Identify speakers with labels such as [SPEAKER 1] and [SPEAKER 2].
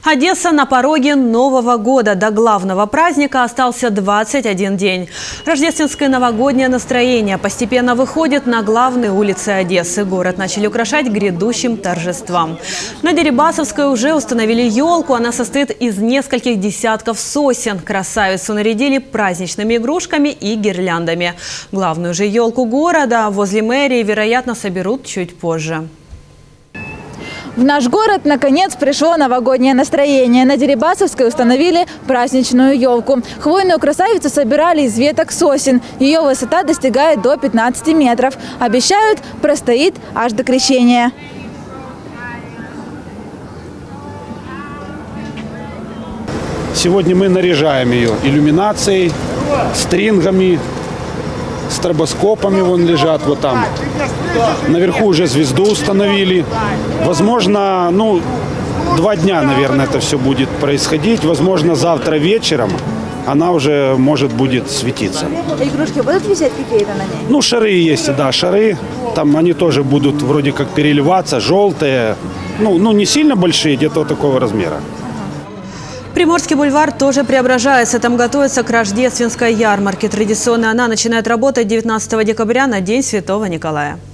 [SPEAKER 1] Одесса на пороге Нового года. До главного праздника остался 21 день. Рождественское новогоднее настроение постепенно выходит на главные улицы Одессы. Город начали украшать грядущим торжествам. На Дерибасовской уже установили елку. Она состоит из нескольких десятков сосен. Красавицу нарядили праздничными игрушками и гирляндами. Главную же елку города возле мэрии, вероятно, соберут чуть позже.
[SPEAKER 2] В наш город наконец пришло новогоднее настроение. На Дерибасовской установили праздничную елку. Хвойную красавицу собирали из веток сосен. Ее высота достигает до 15 метров. Обещают, простоит аж до крещения.
[SPEAKER 3] Сегодня мы наряжаем ее иллюминацией, стрингами, стробоскопами вон лежат, вот там. Наверху уже звезду установили. Возможно, 2 дня, наверное, это все будет происходить. Возможно, завтра вечером она уже будет светиться.
[SPEAKER 2] Игрушки будут висеть какие-то на ней?
[SPEAKER 3] Шары есть, да, шары. Там они тоже будут вроде как переливаться, желтые. Не сильно большие, где-то вот такого размера.
[SPEAKER 1] Приморский бульвар тоже преображается. Там готовится к рождественской ярмарке. Традиционно она начинает работать 19 декабря на День Святого Николая.